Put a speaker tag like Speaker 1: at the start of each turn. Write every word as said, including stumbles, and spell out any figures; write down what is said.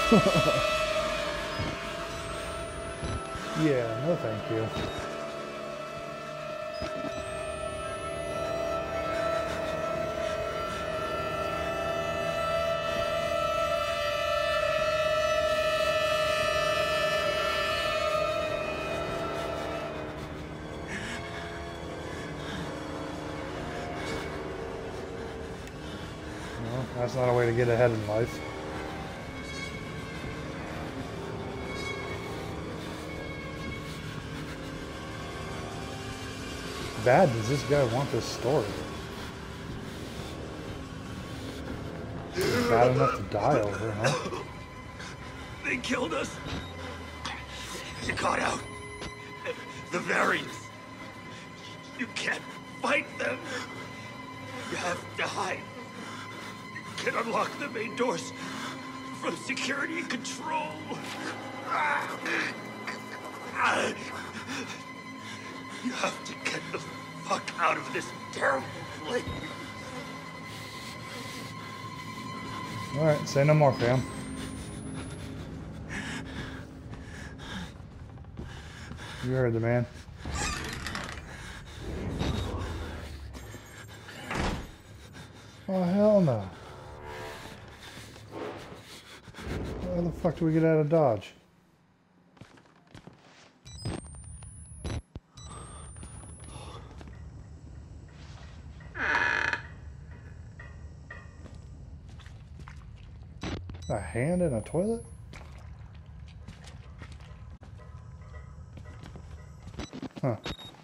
Speaker 1: Yeah, no thank you. Well, that's not a way to get ahead in life. Bad does this guy want this story? Bad enough to die over, huh?
Speaker 2: They killed us. You got out. The variants. You can't fight them. You have to hide. You can unlock the main doors from security and control. You have to get the fuck out of this terrible place.
Speaker 1: Alright, say no more, fam. You heard the man. Oh, hell no. How the fuck do we get out of Dodge? A hand in a toilet? Huh.